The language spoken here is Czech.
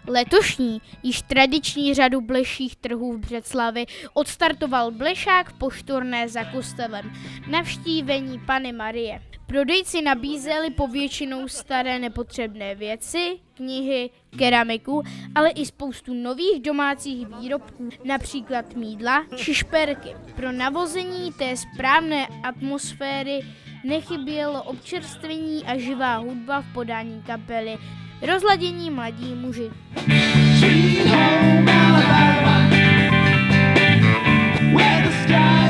Letošní, již tradiční řadu bleších trhů v Břeclavi odstartoval blešák poštorné za kostelem, navštívení Panny Marie. Prodejci nabízeli povětšinou staré nepotřebné věci, knihy, keramiku, ale i spoustu nových domácích výrobků, například mýdla či šperky. Pro navození té správné atmosféry nechybělo občerstvení a živá hudba v podání kapely Rozladění mladí muži. Sweet home Alabama, where the sky